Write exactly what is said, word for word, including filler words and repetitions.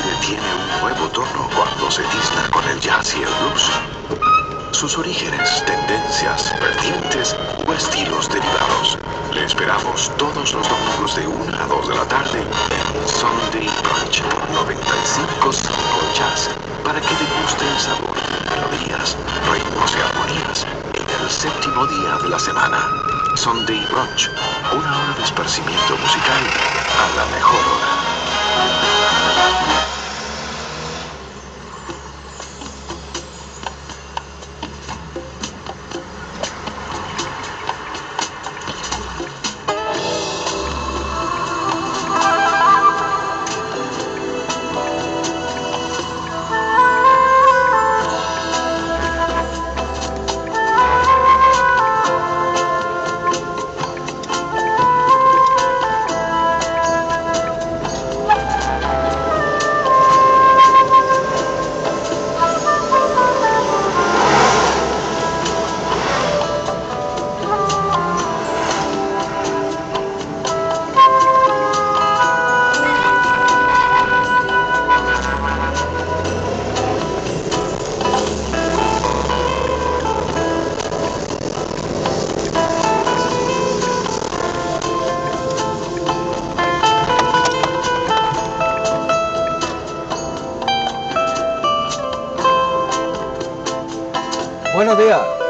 aire tiene un nuevo tono cuando se tizna con el jazz y el blues. Sus orígenes, tendencias, vertientes o estilos derivados. Le esperamos todos los domingos de una a dos de la tarde en Sunday Brunch por noventa y cinco punto cinco Jazz, para que deguste el sabor de melodías, ritmos y armonías en el séptimo día de la semana. Sunday Brunch, una hora de esparcimiento musical a la mejor hora. Buenos días.